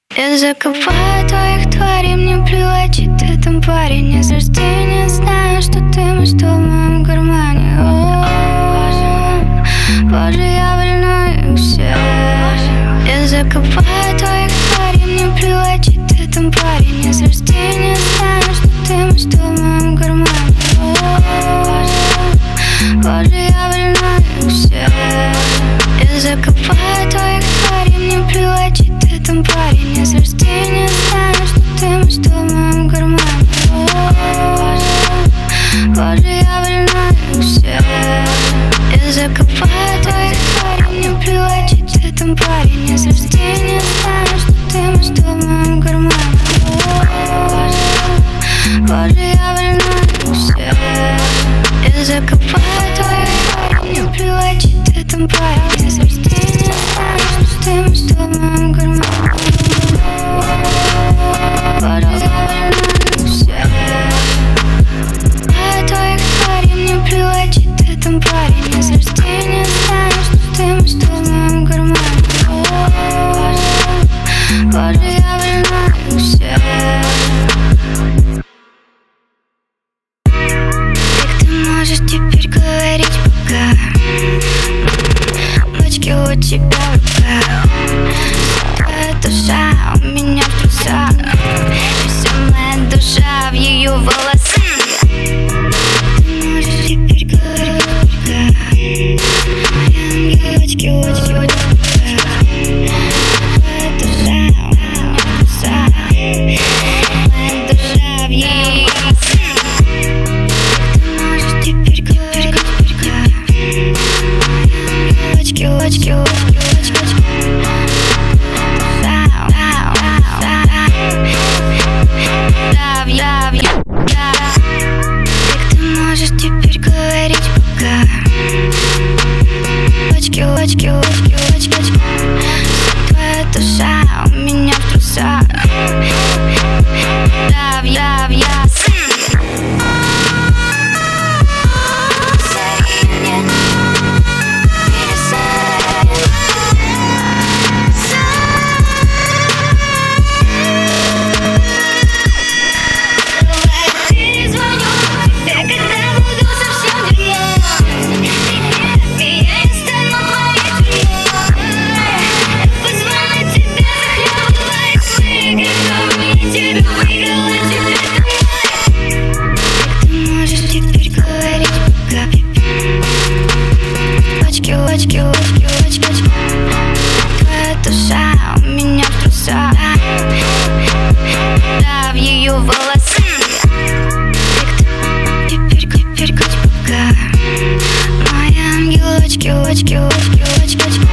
Я закопаю твоих тварей, мне плевать, чей ты там парень. Я с рождения знаю, что ты мой, что в моем кармане. О, Боже, я больной у всех. Я закопаю твоих тварей, мне плевать, чей ты там парень. Я с рождения знаю, что ты мой, что в моем кармане. О, Боже, я больной у всех. Я закопаю твоих тварей, мне плевать, чей ты там парень. Я с рождения знаю, что ты мой, что в моем кармане. О, Боже, я больной у всех. Я закопаю твоих тварей, мне плевать, чей ты там парень. Я с рождения знаю, что ты мой, что в моем кармане. О, Боже, я больной у всех. Я закопаю твоих тварей, мне плевать, чей ты там парень. Я с рождения знаю, что ты мой, что в моем кармане. Теперь говорить пока бочки у тебя в руках. Твоя душа у меня в трусах, и вся моя душа в ее волосах. Ты можешь теперь говорить пока. Моя бочки у тебя в руках. Твоя душа у меня в трусах, моя душа в ее волосах. Твоя душа у меня в трусах. Твоя душа у меня в трусах, да, в ее волосах. Теперь хоть пока. Мои ангелочки, очки, очки, очки, очки.